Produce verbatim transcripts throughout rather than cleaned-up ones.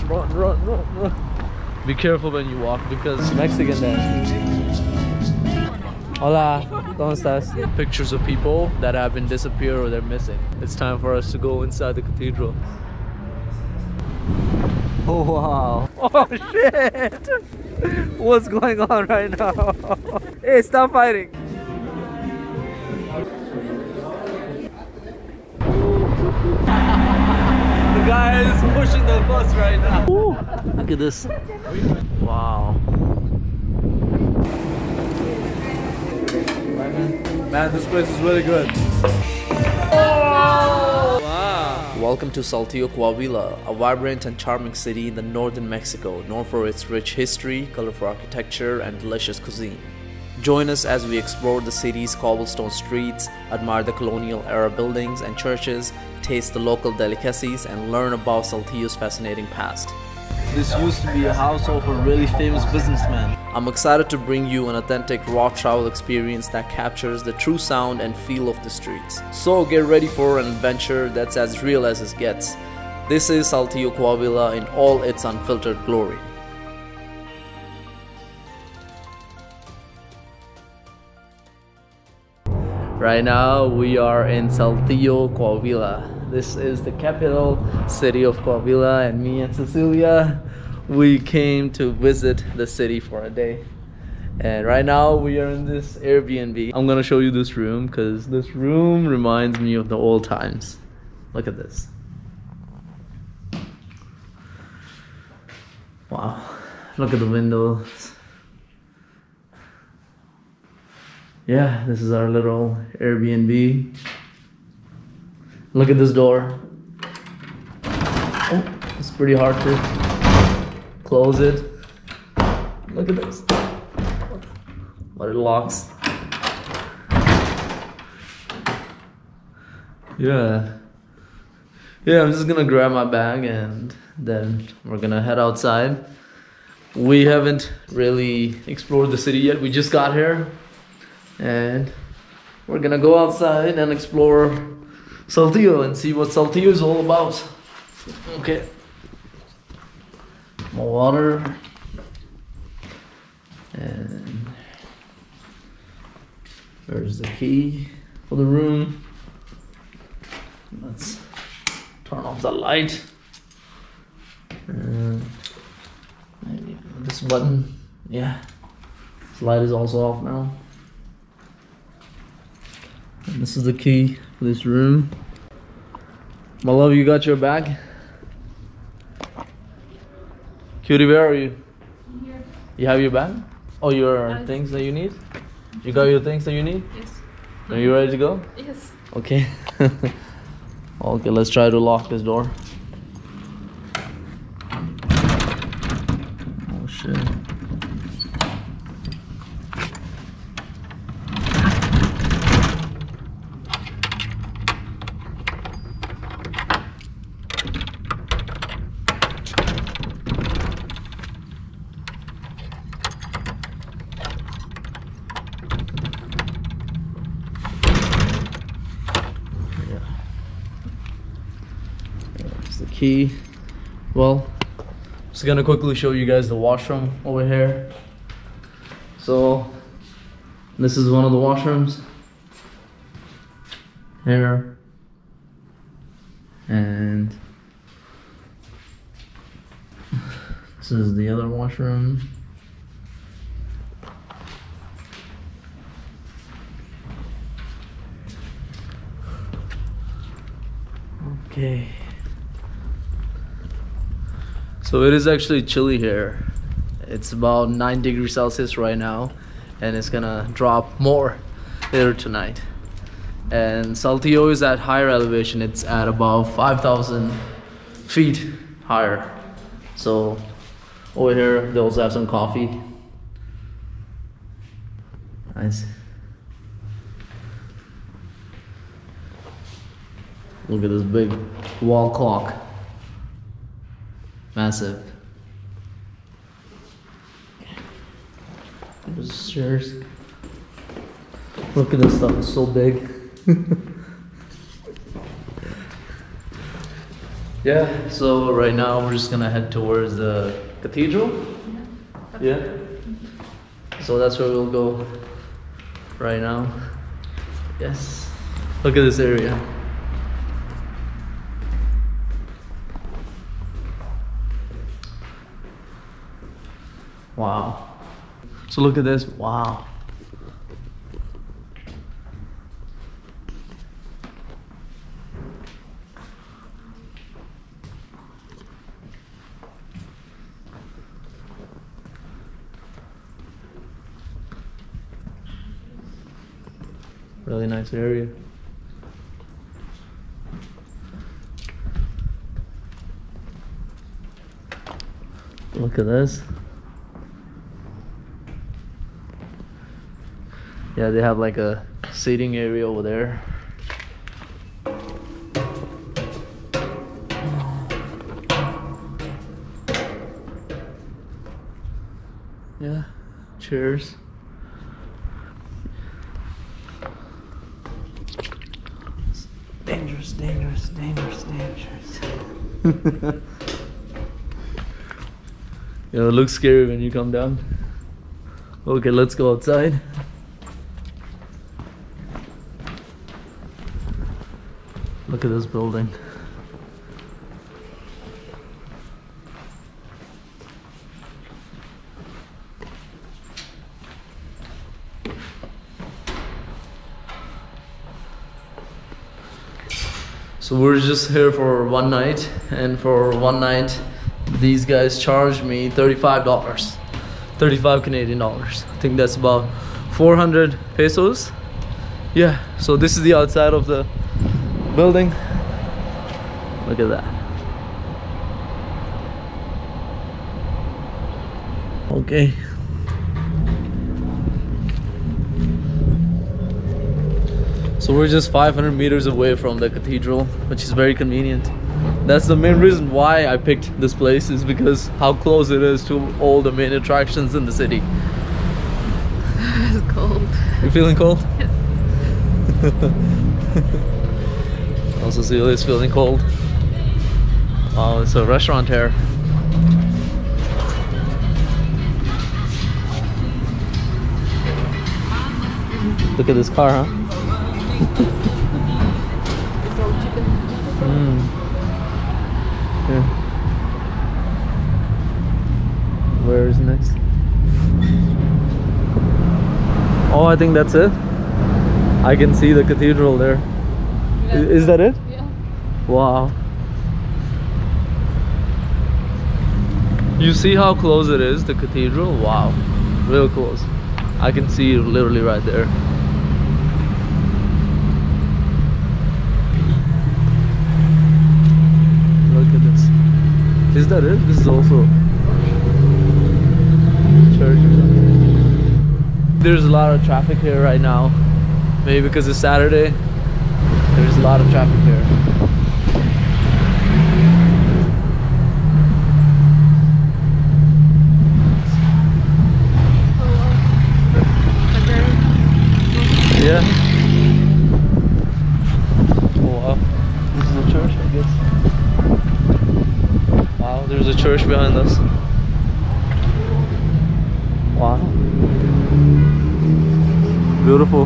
run, run, run, run. Be careful when you walk because Mexican there. Hola, ¿cómo estás? Pictures of people that have been disappeared or they're missing. It's time for us to go inside the cathedral. Oh wow. Oh shit! What's going on right now? Hey, stop fighting! The guy is pushing the bus right now. Ooh, look at this. Wow. Man, this place is really good. Oh! Wow. Welcome to Saltillo, Coahuila, a vibrant and charming city in the northern Mexico, known for its rich history, colorful architecture, and delicious cuisine. Join us as we explore the city's cobblestone streets, admire the colonial-era buildings and churches, taste the local delicacies, and learn about Saltillo's fascinating past. This used to be a house of a really famous businessman. I'm excited to bring you an authentic raw travel experience that captures the true sound and feel of the streets. So get ready for an adventure that's as real as it gets. This is Saltillo, Coahuila in all its unfiltered glory. Right now we are in Saltillo, Coahuila. This is the capital city of Coahuila, and me and Cecilia, we came to visit the city for a day. And right now we are in this Airbnb. I'm gonna show you this room because this room reminds me of the old times. Look at this. Wow, look at the windows. Yeah, this is our little Airbnb. Look at this door. Oh, it's pretty hard to close it. Look at this. But it locks. Yeah. Yeah, I'm just gonna grab my bag and then we're gonna head outside. We haven't really explored the city yet. We just got here. And we're gonna go outside and explore Saltillo and see what Saltillo is all about. Okay. More water. And there's the key for the room. Let's turn off the light. And maybe this button. Yeah. This light is also off now. And this is the key for this room. My love, you got your bag? Cutie, where are you? I'm here. You have your bag? Oh, your I things that you need? You got your things that you need? Yes. Are you ready to go? Yes. Okay. Okay, let's try to lock this door. Oh shit. The key. Well, just gonna quickly show you guys the washroom over here. So this is one of the washrooms here, and this is the other washroom. Okay. So it is actually chilly here. It's about nine degrees Celsius right now, and it's gonna drop more later tonight. And Saltillo is at higher elevation. It's at about five thousand feet higher. So over here they also have some coffee. Nice. Look at this big wall clock. Massive. There's stairs. Look at this stuff, it's so big. Yeah, so right now we're just gonna head towards the cathedral. Yeah. So that's where we'll go right now. Yes. Look at this area. Wow. So look at this. Wow. Really nice area. Look at this. Yeah, they have like a seating area over there. Yeah, chairs. Dangerous, dangerous, dangerous, dangerous. Yeah, it looks scary when you come down. Okay, let's go outside. Look at this building. So we're just here for one night, and for one night these guys charged me thirty-five dollars. thirty-five Canadian dollars. I think that's about four hundred pesos. Yeah, so this is the outside of the building. Look at that. Okay. So we're just five hundred meters away from the cathedral, which is very convenient. That's the main reason why I picked this place, is because how close it is to all the main attractions in the city. It's cold. You feeling cold? Yes. Also, Celia's feeling cold. Oh, it's a restaurant here. Look at this car, huh? It's all chicken. Mm. Yeah. Where is next? Oh, I think that's it. I can see the cathedral there. Yeah. Is, is that it? Yeah. Wow. You see how close it is, the cathedral? Wow. Real close. I can see it literally right there. Look at this. Is that it? This is also church. There's a lot of traffic here right now. Maybe because it's Saturday. There's a lot of traffic here. Yeah. Oh wow. This is a church, I guess. Wow, there's a church behind us. Wow. Beautiful.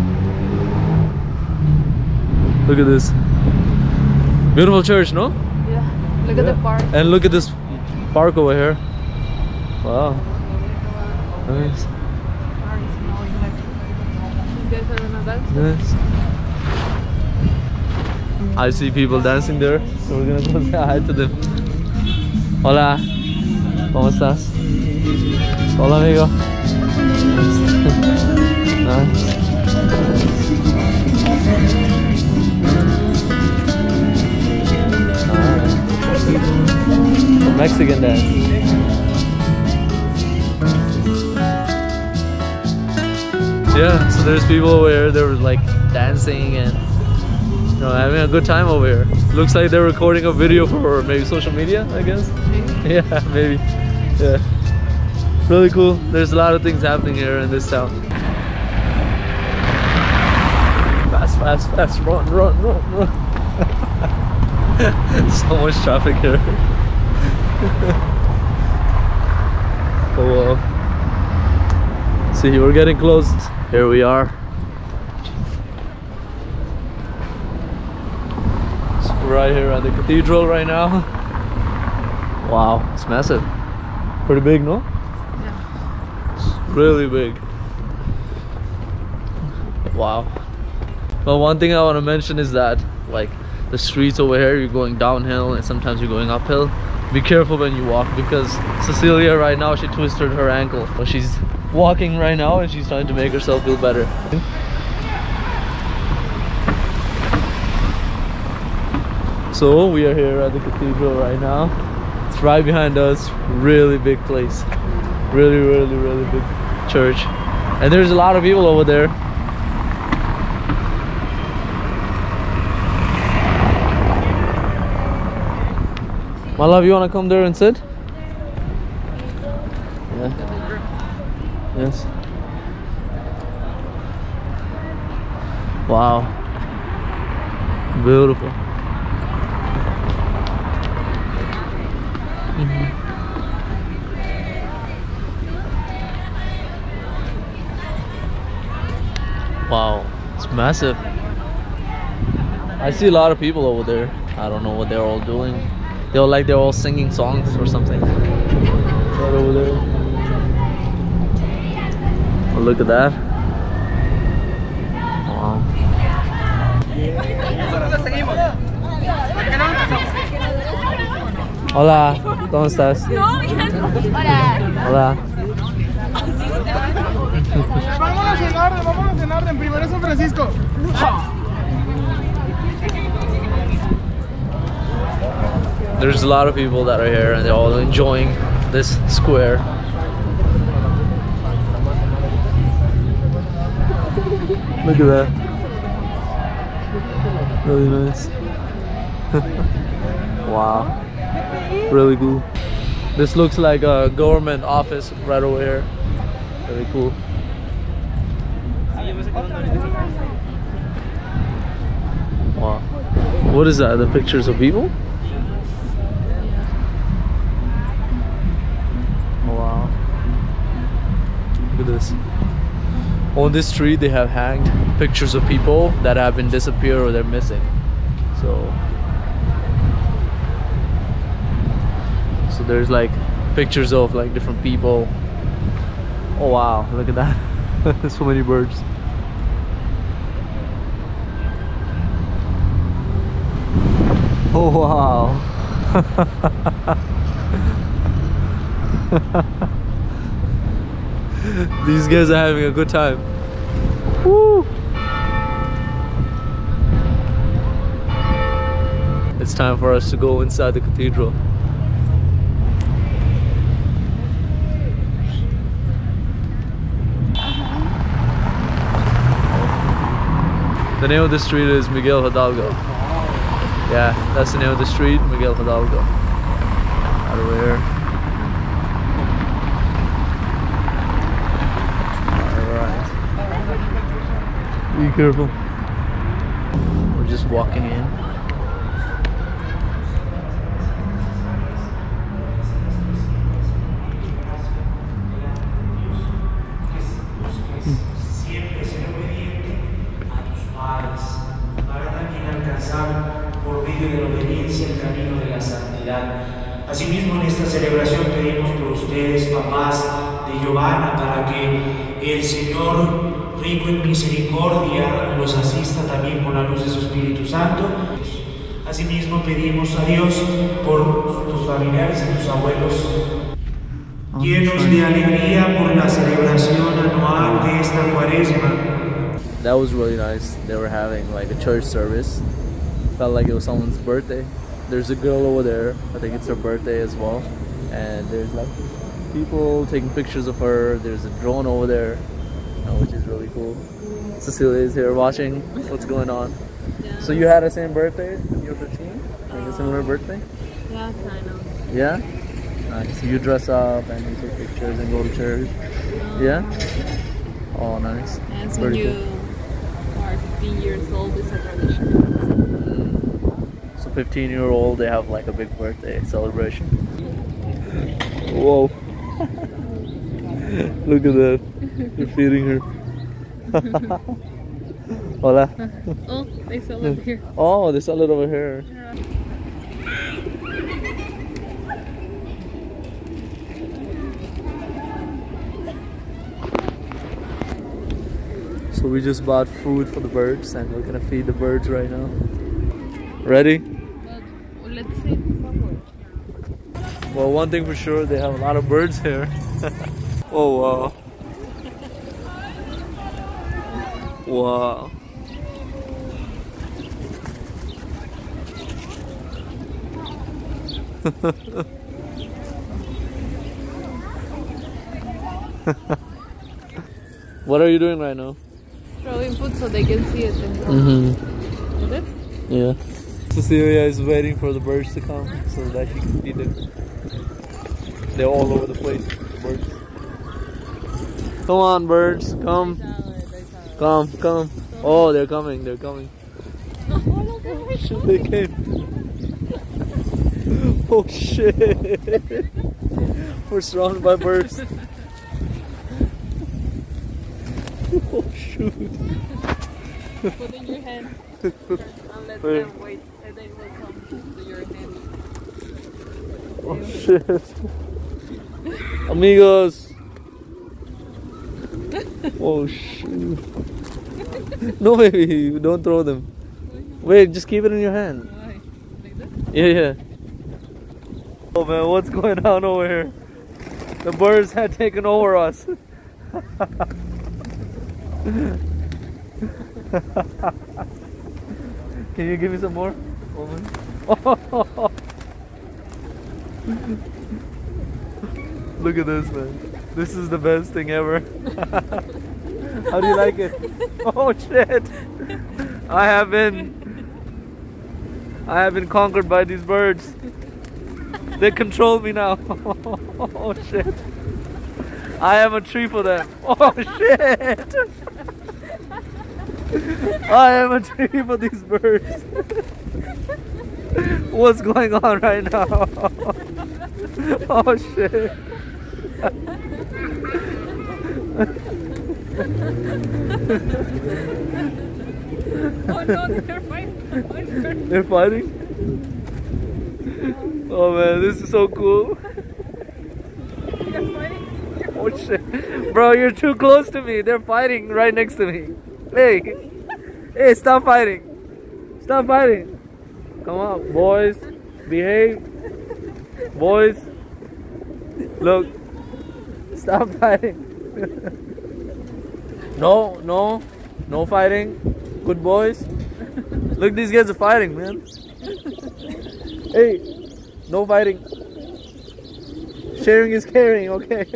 Look at this. Beautiful church, no? Yeah. Look Yeah. at the park. And look at this park over here. Wow. Nice. Yes. I see people dancing there, so we're gonna go say hi to them. Hola, ¿cómo estás? Hola, amigo. Nice. Alright. Mexican dance. Yeah, so there's people over here, they were like dancing and you know, having a good time over here. Looks like they're recording a video for maybe social media, I guess. Maybe. Yeah, maybe. Yeah. Really cool. There's a lot of things happening here in this town. Fast, fast, fast, run, run, run, run. So much traffic here. Oh well. See, we're getting close. Here we are. So we're right here at the cathedral right now. Wow, it's massive. Pretty big, no? Yeah. It's really big. Wow. But one thing I want to mention is that, like, the streets over here, you're going downhill and sometimes you're going uphill. Be careful when you walk, because Cecilia right now, she twisted her ankle, but she's walking right now and she's trying to make herself feel better. So we are here at the cathedral right now. It's right behind us. Really big place. Really, really, really big church. And there's a lot of people over there. My love, you wanna come there and sit? Yeah. Yes. Wow. Beautiful. Mm-hmm. Wow, it's massive. I see a lot of people over there. I don't know what they're all doing. They're like they're all singing songs or something. Right over there. Oh, look at that. Wow. Hola, ¿cómo estás? Hola. Hola. Vámonos en orden, vámonos en orden. Primero San Francisco. There's a lot of people that are here and they're all enjoying this square. Look at that. Really nice. Wow. Really cool. This looks like a government office right over here. Very cool. Wow. What is that? The pictures of people? Wow. Look at this. On this tree they have hanged pictures of people that have been disappeared or they're missing. So So there's like pictures of like different people. Oh wow, look at that. There's so many birds. Oh wow. These guys are having a good time. Woo! It's time for us to go inside the cathedral. The name of the street is Miguel Hidalgo. Yeah, that's the name of the street, Miguel Hidalgo. Out of here. Alright. Be careful. We're just walking in. De la obediencia el camino de la santidad. Asimismo, en esta celebración pedimos por ustedes, papás de Giovanna, para que el Señor, rico en misericordia, los asista también con la luz de su Espíritu Santo. Asimismo, pedimos a Dios por tus familiares y tus abuelos, llenos de alegría por la celebración anual de esta cuaresma. That was really nice. They were having like a church service. Felt like it was someone's birthday. There's a girl over there, I think it's her birthday as well, and there's like people taking pictures of her. There's a drone over there, uh, which is really cool. Cecilia is here watching what's going on. Yeah. So you had the same birthday when you were fifteen? Like a similar birthday? Yeah, kind of. Yeah? Nice. So you dress up and you take pictures and go to church? Um, Yeah? Oh, nice. And so Pretty you cool. are fifteen years old, it's a tradition. So fifteen year old, they have like a big birthday celebration. Whoa. Look at that. They're feeding her. Hola. Oh, they sell it here. Oh, they sell it over here. So we just bought food for the birds and we're gonna feed the birds right now. Ready? Well, let's see somewhere. Well, one thing for sure, they have a lot of birds here. Oh wow. Wow. What are you doing right now? Throwing food so they can see it. Mm-hmm. This? Yeah. Cecilia is waiting for the birds to come so that she can feed them. They're all over the place, the birds. Come on, birds, come. Come, come. Oh, they're coming, they're coming. Oh shit, they came. Oh shit. We're surrounded by birds. Oh shoot. Put in your hand and let them wait and they will come to your hand. Oh shit. Amigos. Oh shoot. No baby, don't throw them. Wait, just keep it in your hand. Why? Like this? Yeah, yeah. Oh man, what's going on over here? The birds had taken over us. Can you give me some more? Oh. Look at this, man. This is the best thing ever. How do you like it? Oh shit! I have been I have been conquered by these birds. They control me now. Oh shit! I am a tree for them. Oh shit! I am a tree for these birds. What's going on right now? Oh shit! Oh no, they're fighting. They're fighting? Oh man, this is so cool. They're fighting. Oh shit. Bro, you're too close to me. They're fighting right next to me. Hey. Hey, stop fighting. Stop fighting. Come on, boys. Behave. Boys. Look. Stop fighting. No, no. No fighting. Good boys. Look, these guys are fighting, man. Hey. No fighting. Sharing is caring, okay?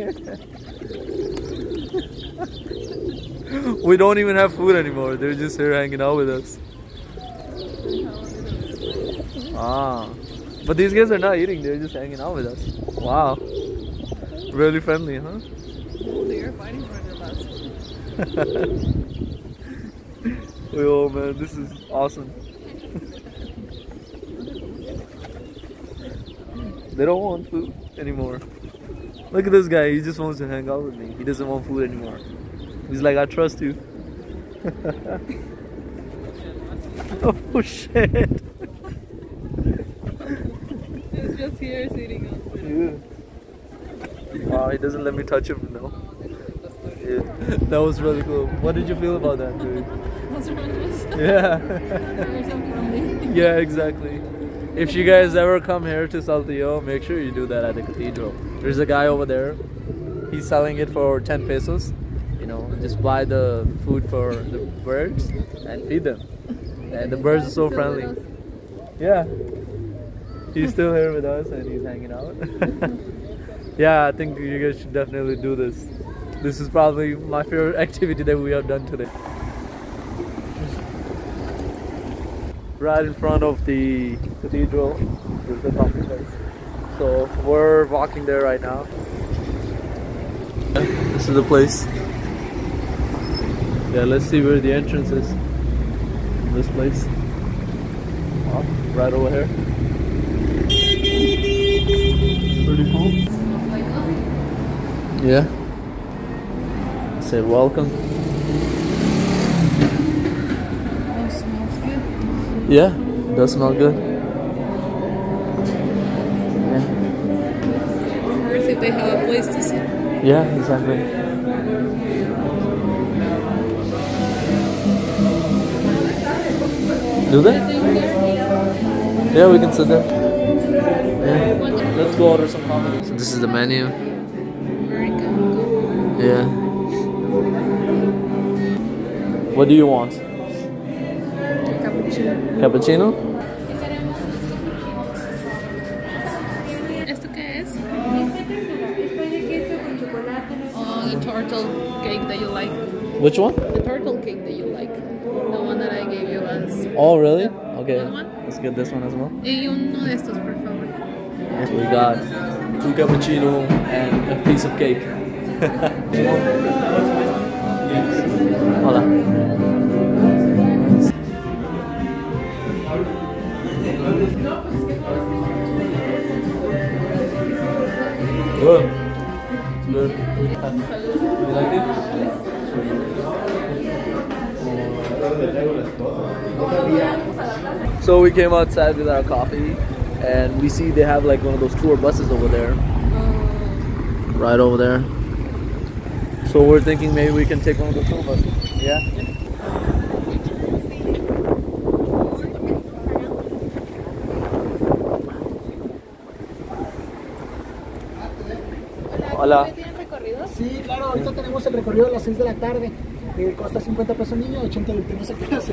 We don't even have food anymore. They're just here hanging out with us. Ah. But these guys are not eating. They're just hanging out with us. Wow. Really friendly, huh? Oh, they are fighting for their best. Oh man, this is awesome. They don't want food anymore. Look at this guy. He just wants to hang out with me. He doesn't want food anymore. He's like, I trust you. Oh shit. He's just here sitting on. Yeah. Wow, he doesn't let me touch him now. Yeah. That was really cool. What did you feel about that, dude? What's wrong with this? Yeah. They're so friendly. Yeah, exactly. If you guys ever come here to Saltillo, make sure you do that at the cathedral. There's a guy over there. He's selling it for ten pesos. You know, just buy the food for the birds and feed them. And the birds are so friendly. Yeah. He's still here with us and he's hanging out. Yeah, I think you guys should definitely do this. This is probably my favorite activity that we have done today. Right in front of the cathedral, there's a coffee place. So we're walking there right now. This is the place. Yeah, let's see where the entrance is. This place. Oh, right over here. Pretty cool. Yeah. Say welcome. Oh, it smells good. Yeah, it does smell good. Yeah. Earth if they have a place to sit. Yeah, exactly. Do they? Yeah, we can sit there. Yeah. Let's go order some coffee. So this is the menu. American. Yeah. What do you want? Cappuccino. Cappuccino? ¿Esto qué es? Oh, the turtle cake that you like. Which one? The turtle cake that you like. The one that I gave you as. Oh, really? Okay. That one? Let's get this one as well. Y uno de estos, por favor. Yes, we got two cappuccino and a piece of cake. Hola. Good. Good. You like it? So we came outside with our coffee and we see they have like one of those tour buses over there. Right over there. So we're thinking maybe we can take one of the tour buses. Yeah? Hola. ¿Tienen recorrido? Sí, claro, ahorita tenemos el recorrido a las seis de la tarde. Eh, costa cincuenta pesos niño, ochenta adulto, no sé qué hace.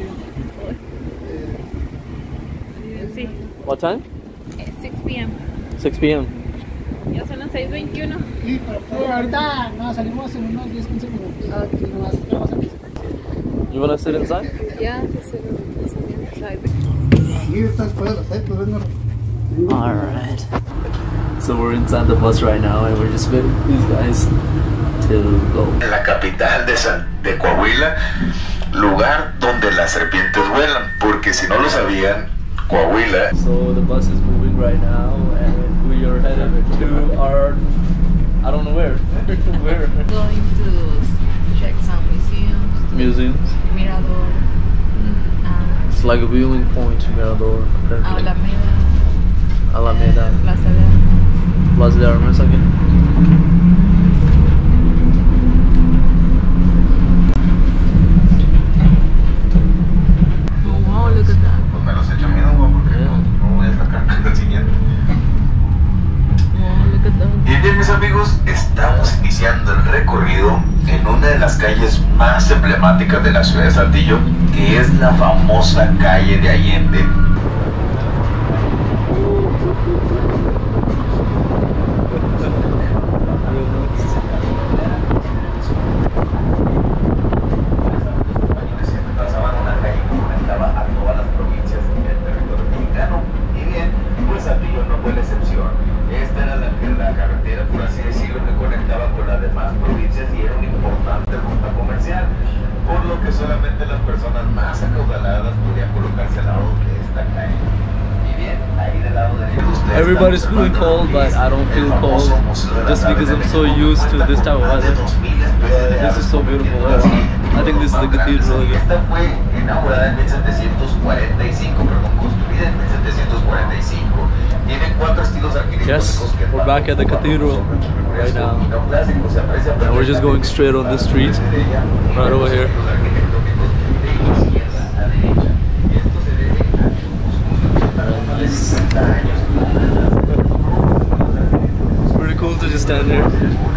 Sí. What time? six p m six p m Ya son las seis veintiuno. Sí, pero eh, ahorita no, salimos en unos diez quince minutos. Ok. Nomás, vamos a empezar. You wanna sit inside? Ya, se lo Sí, estás fuera de hacer, pues venga. Alright. So we're inside the bus right now and we're just waiting for these guys to go. En la capital de, San, de Coahuila, lugar donde las serpientes vuelan, porque si no lo sabían, Coahuila. So the bus is moving right now and we are headed to our, I don't know where. Where? Going to check some museums. Museums. Mirador. Uh, It's like a viewing point, Mirador. apparently. Alameda. Alameda. Plaza de Armas. Plaza de Armas again. Oh wow, look at that. Pues me los echo miedo, güey, porque no, no voy a sacar el siguiente. Wow, look at that. Y bien, mis amigos, estamos iniciando el recorrido en una de las calles más emblemáticas de la ciudad de Saltillo, que es la famosa calle de Allende. Pasaban una calle que conectaba a todas las provincias del territorio mexicano. Y bien, pues Saltillo no fue la excepción. Esta era la, la carretera, por así decirlo, que conectaba con las demás provincias y era una importante ruta comercial, por lo que solamente las personas más acaudaladas podían colocarse al lado de esta calle. Y bien, ahí del lado derecho ustedes Everybody's están feeling cold, but I don't feel cold just because I'm so used to this type of weather. This is so beautiful. I think this is the cathedral again. Esta fue inaugurada en mil setecientos cuarenta y cinco, perdón, construida en mil setecientos cuarenta y cinco. Tiene cuatro estilos Yes, arquitectónicos que we're back at the cathedral right now. And we're just going straight on this street, right over here. It's pretty cool to just stand here.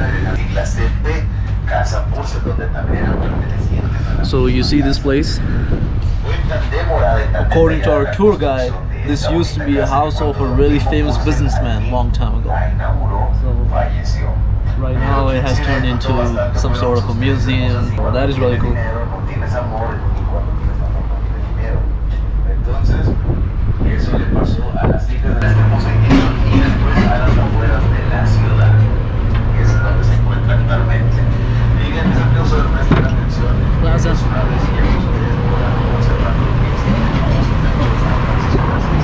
So you see this place? According to our tour guide, this used to be a house of a really famous businessman long time ago. So right now it has turned into some sort of a museum. Well, that is really cool. Plaza.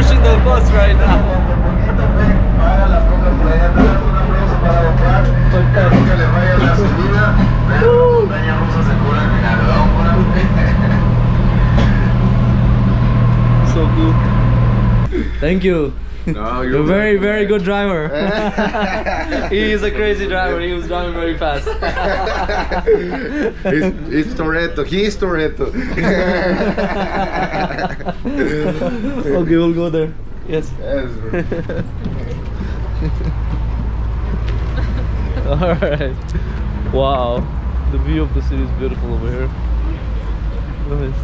pushing the bus right now. Para las cocas por allá atrás, un aplauso para Don Juan. Espero que le vaya la subida, pero la montaña rusa se cura al final, ¿verdad, Don Juan? So cool. Thank you. No, you're a very, very good driver. He is a crazy driver. He was driving very fast. It's, it's Toretto. He's Toretto. Okay, we'll go there. Yes. Yes, bro. Alright. Wow. The view of the city is beautiful over here. Nice.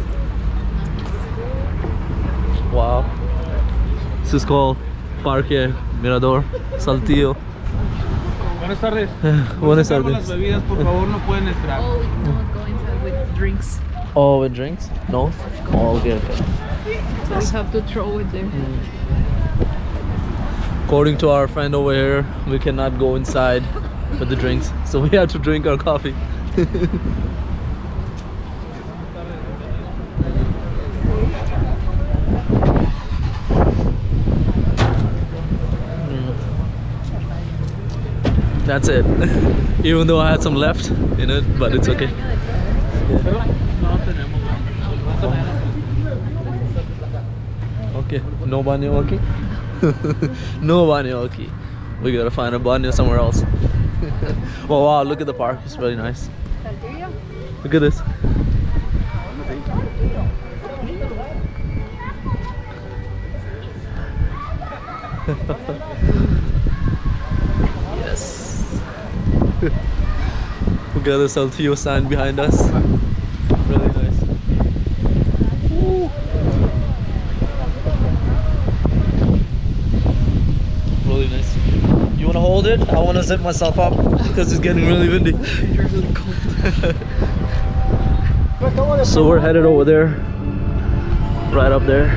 Wow. This is called Parque Mirador Saltillo. Buenas tardes. Buenas Las tardes. bebidas, por favor, no pueden entrar. Oh, we cannot go inside with drinks. Oh, with drinks? No? Oh, okay, okay. So we have to throw it there. According to our friend over here, we cannot go inside with the drinks, so we have to drink our coffee. That's it. Even though I had some left in it, but it's okay. Okay, no banyo okay? No banyo okay. We gotta find a banyo somewhere else. Well, wow, look at the park. It's really nice. Look at this. Yes. We got the Saltillo sign behind us. Really nice. Woo. Really nice. You wanna hold it? I wanna zip myself up because it's getting really windy. You're really cold. So we're headed over there. Right up there.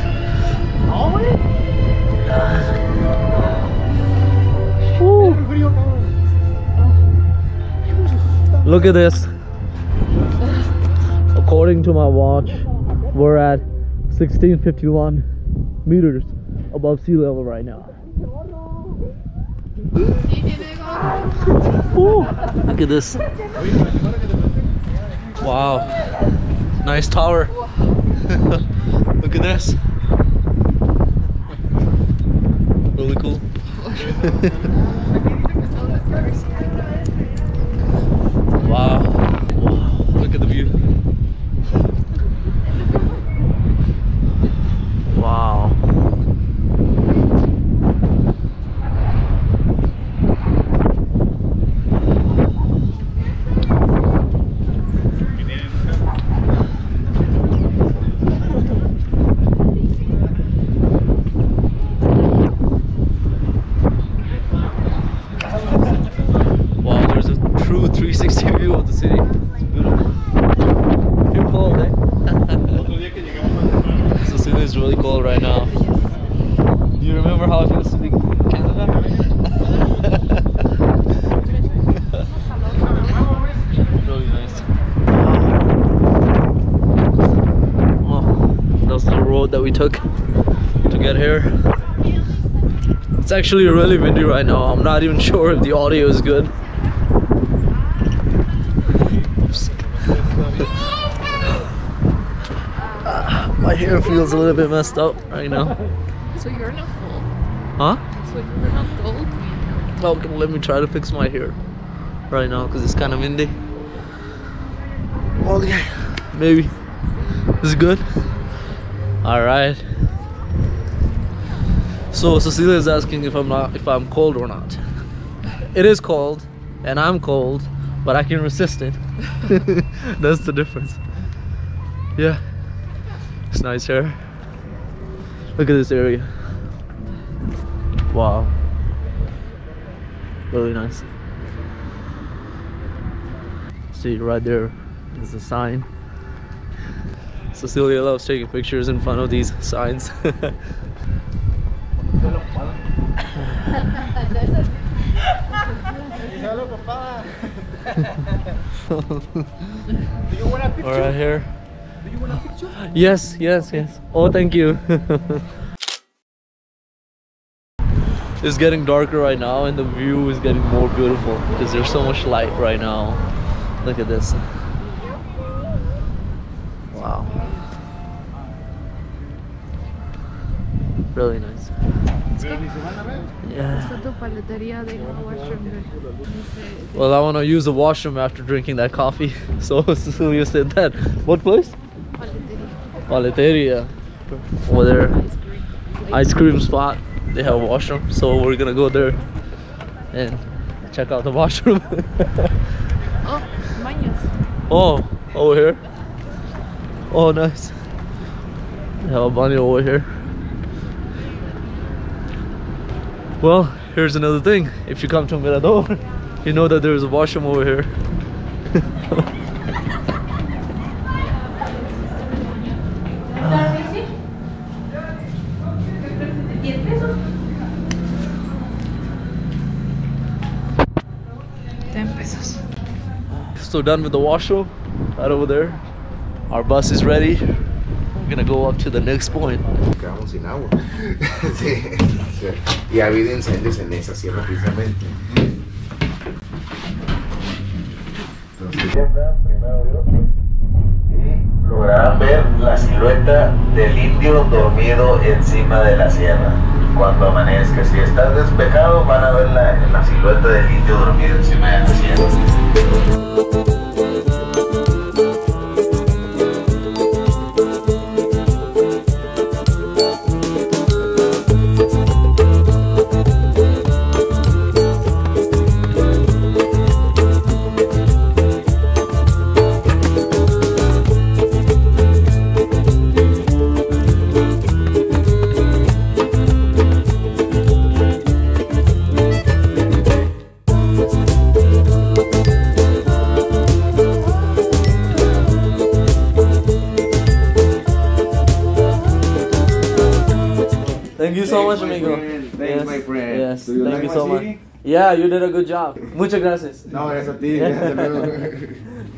Woo. Look at this. According to my watch, we're at sixteen fifty-one meters above sea level right now. Woo. Look at this. Wow. Nice tower. Look at this. Really cool. Wow. Wow. Look at the view. Wow. three sixty view of the city. It's beautiful. You're cold, eh? So the city is really cold right now. Do you remember how it used to be in Canada? Really nice. Well, that's the road that we took to get here. It's actually really windy right now. I'm not even sure if the audio is good. My hair feels a little bit messed up right now. So you're not cold? Huh? So you're not cold? Well, okay, let me try to fix my hair right now because it's kind of windy. Okay, maybe. This is good. All right. So Cecilia is asking if I'm not, if I'm cold or not. It is cold, and I'm cold, but I can resist it. That's the difference. Yeah. It's nice here. Look at this area. Wow. Really nice. See right there is a sign. Cecilia loves taking pictures in front of these signs. All right, here. Do you want a picture? Yes, yes, yes. Oh, thank you. It's getting darker right now and the view is getting more beautiful because there's so much light right now. Look at this. Wow. Really nice. Yeah. Well, I want to use the washroom after drinking that coffee. So Cecilia said that. What place? Paleteria. Over there. Ice cream spot. They have a washroom. So we're gonna go there and check out the washroom. Oh, baños. Oh, over here. Oh, nice. They have a bunny over here. Well, here's another thing. If you come to Mirador, you know that there's a washroom over here. ten pesos. So done with the washroom, right over there. Our bus is ready. We're gonna go up to the next point. Quedamos sin agua. Sí, sí. Y ha habido incendios en esa sierra precisamente. Entonces, primero Dios. Y lograrán ver la silueta del indio dormido encima de la sierra. Cuando amanezca, si está despejado, van a ver la, la silueta del indio dormido encima de la sierra. Thank you so much, amigo. Thanks, Yes, my friend. Yes, Do you thank like you my so much. city? Yeah, you did a good job. Muchas gracias. No, es a ti. Hasta luego.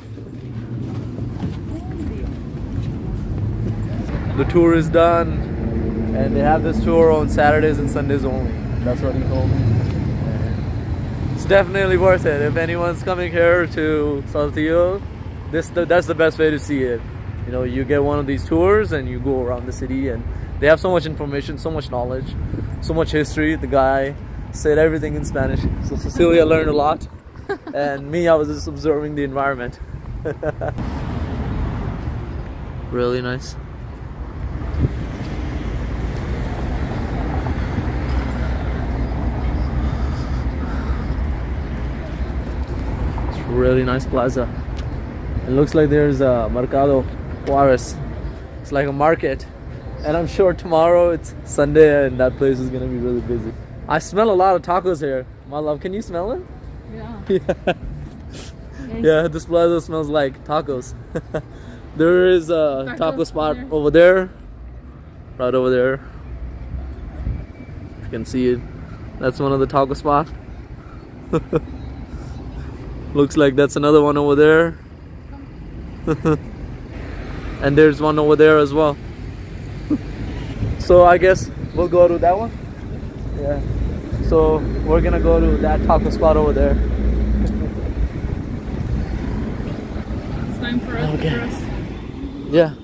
The tour is done, and they have this tour on Saturdays and Sundays only. That's what he told me. And it's definitely worth it. If anyone's coming here to Saltillo, this that's the best way to see it. You know, you get one of these tours and you go around the city, and they have so much information, so much knowledge, so much history. The guy said everything in Spanish, so Cecilia learned a lot, and me, I was just observing the environment. Really nice. It's a really nice plaza. It looks like there's a Mercado Juarez. It's like a market. And I'm sure tomorrow it's Sunday and that place is gonna be really busy. I smell a lot of tacos here. My love, can you smell it? Yeah. Yeah. Yeah, this plaza smells like tacos. There is a Tacos taco spot there. over there. Right over there. You can see it. That's one of the taco spots. Looks like that's another one over there. And there's one over there as well. So I guess we'll go to that one. Yeah. So we're gonna go to that taco spot over there. It's time for us Okay. to cross. Yeah.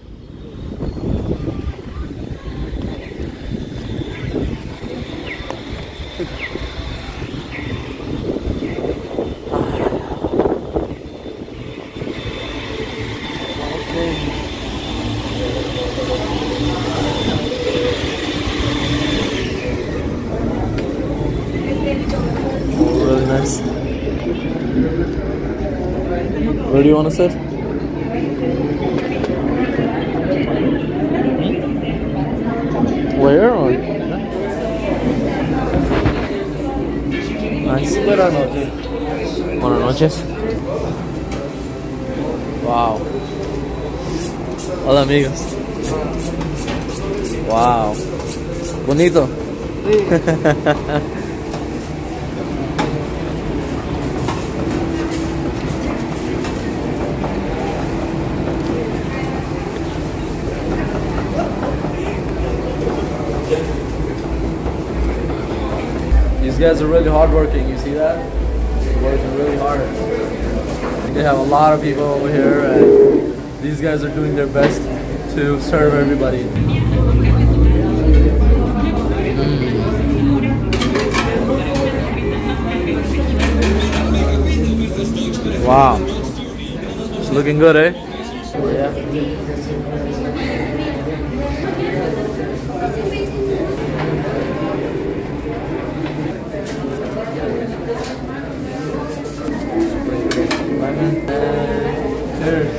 Really nice. Where do you want to sit? Where? Or? Nice. Buenas noches. Buenas noches. Wow. Hola amigos. Wow. Bonito. guys are really hardworking. You see that? They're working really hard. They have a lot of people over here, and these guys are doing their best to serve everybody. Wow, it's looking good, eh? Yeah. Cheers.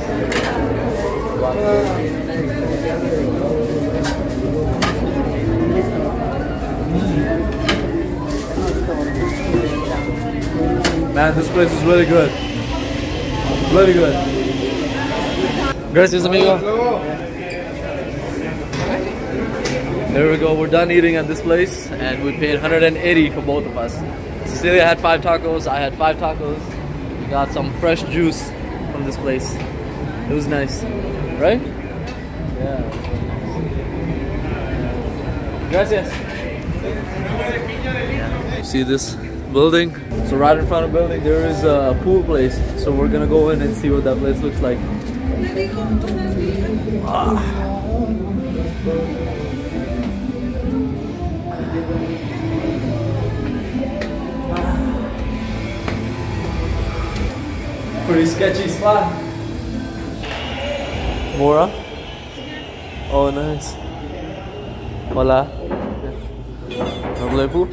Man, this place is really good. Really good. Gracias, amigo. There we go. We're done eating at this place, and we paid one hundred eighty for both of us. Cecilia had five tacos. I had five tacos. We got some fresh juice from this place. It was nice, right? Yeah. Gracias. See this building? So right in front of the building there is a pool place. So we're gonna go in and see what that place looks like. Ah. Pretty sketchy spot. Mora? Oh, nice. Hola. ¿No play pool?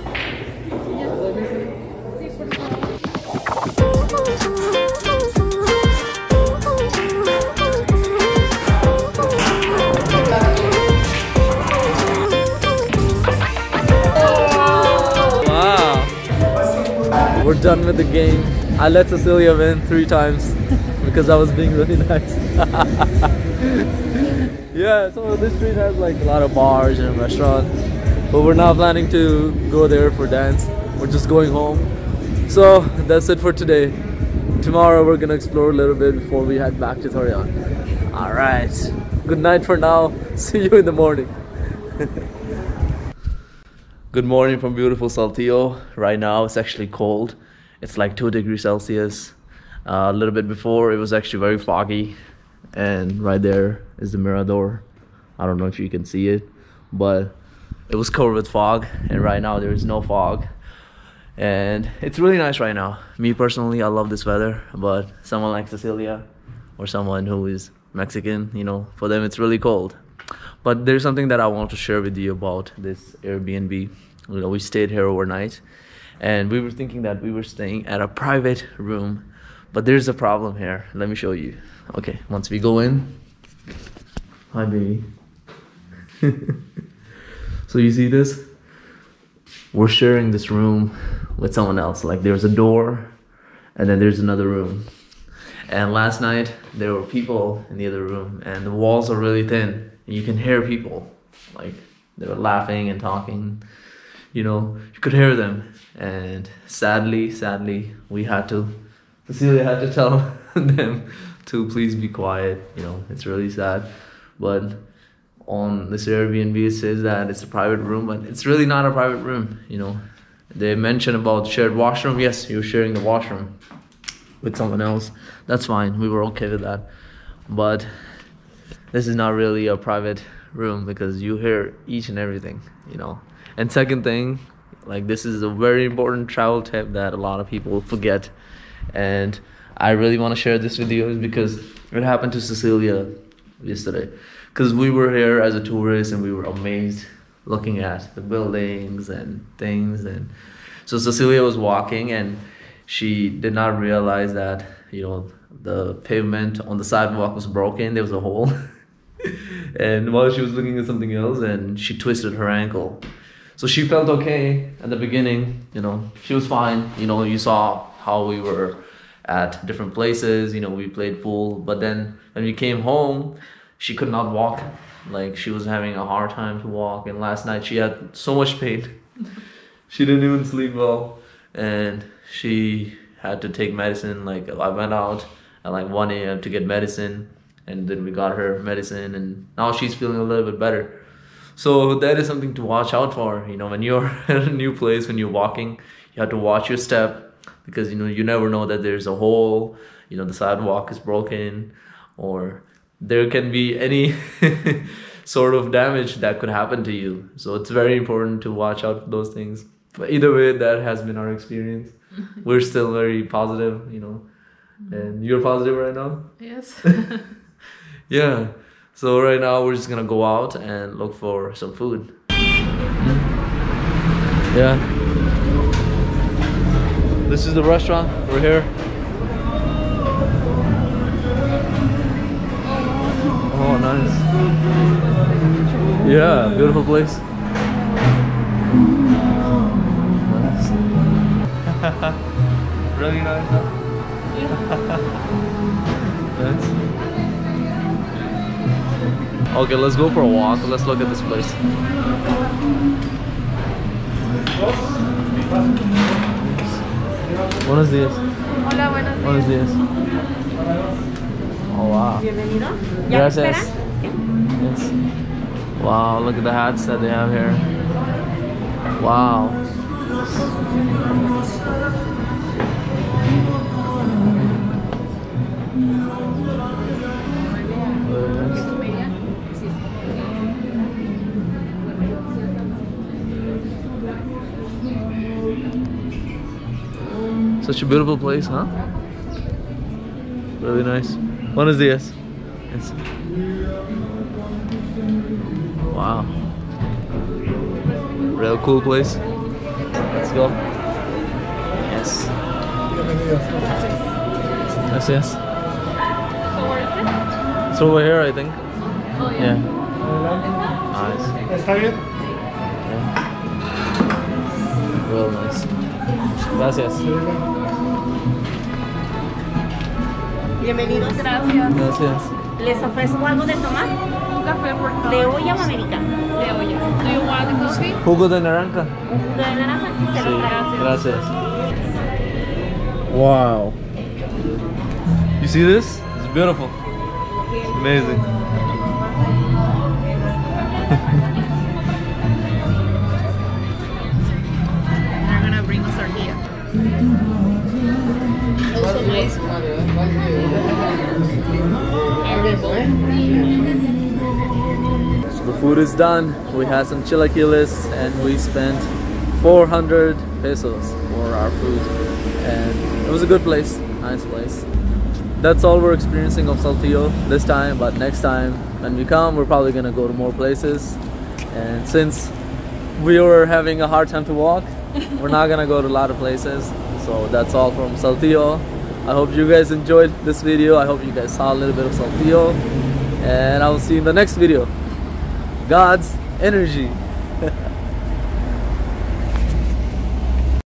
Wow. We're done with the game. I let Cecilia win three times because I was being really nice. Yeah, so this street has like a lot of bars and a restaurant, but we're not planning to go there for dance. We're just going home. So that's it for today. Tomorrow we're gonna explore a little bit before we head back to Torreon. All right. Good night for now. See you in the morning. Good morning from beautiful Saltillo. Right now it's actually cold. It's like two degrees Celsius. Uh, a little bit before it was actually very foggy. And right there is the Mirador. I don't know if you can see it, but it was covered with fog, and right now there is no fog. And it's really nice right now. Me personally, I love this weather, but someone like Cecilia or someone who is Mexican, you know, for them it's really cold. But there's something that I want to share with you about this Airbnb. You know, we stayed here overnight, and we were thinking that we were staying at a private room, but there's a problem here. Let me show you. Okay, once we go in, hi baby. So you see this? We're sharing this room with someone else. Like there's a door, and then there's another room. And last night there were people in the other room, and the walls are really thin. And you can hear people, like they were laughing and talking. You know, you could hear them. And sadly, sadly, we had to. Cecilia had to tell them to please be quiet. You know, it's really sad, but on this Airbnb it says that it's a private room, but it's really not a private room. You know, they mention about shared washroom. Yes, you're sharing the washroom with someone else. That's fine, we were okay with that, but this is not really a private room because you hear each and everything, you know. And second thing, like this is a very important travel tip that a lot of people forget, and I really want to share this with you because it happened to Cecilia yesterday. Because we were here as a tourist and we were amazed looking at the buildings and things. And so Cecilia was walking and she did not realize that, you know, the pavement on the sidewalk was broken. There was a hole. And while she was looking at something else, and she twisted her ankle. So she felt okay at the beginning, you know, she was fine. You know, you saw how we were at different places, you know, we played pool. But then when we came home, she could not walk. Like she was having a hard time to walk. And last night she had so much pain. She didn't even sleep well. And she had to take medicine. Like I went out at like one A M to get medicine. And then we got her medicine. And now she's feeling a little bit better. So that is something to watch out for. You know, when you're at a new place, when you're walking, You have to watch your step, because you know you never know that there's a hole, you know, the sidewalk is broken, or there can be any sort of damage that could happen to you. So it's very important to watch out for those things. But either way, that has been our experience. We're still very positive, you know. And you're positive right now? Yes. Yeah. So right now we're just gonna go out and look for some food. Yeah. This is the restaurant. We're here. Oh, nice. Yeah, beautiful place. Nice. Really nice, huh? Nice. Okay, let's go for a walk. Let's look at this place. Buenos días. Hola, buenos días. Buenos días. Oh, wow. Bienvenido. ¿Ya Gracias. espera? Yes. Wow, look at the hats that they have here. Wow. Such a beautiful place, huh? Really nice. Buenos días. Yes. Wow. Real cool place. Let's go. Yes. Yes, yes. So where is it? It's over here, I think. Oh yeah. Yeah. Nice. ¿Está bien? Yeah. Real nice. Gracias. Bienvenidos. Gracias. Gracias. ¿Les ofrezco algo de tomar? Un café, por favor. ¿De olla o americano? De olla. Do you want the coffee? Jugo de naranja. ¿Un jugo de naranja? Se los traigo. Gracias. Wow. You see this? It's beautiful. It's amazing. They're gonna bring us our guía. Also nice. So the food is done. We had some chilaquiles and we spent four hundred pesos for our food. And it was a good place, nice place. That's all we're experiencing of Saltillo this time, but next time when we come, we're probably gonna go to more places. And since we were having a hard time to walk, we're not gonna go to a lot of places. So that's all from Saltillo. I hope you guys enjoyed this video. I hope you guys saw a little bit of Saltillo. And I will see you in the next video. God's energy.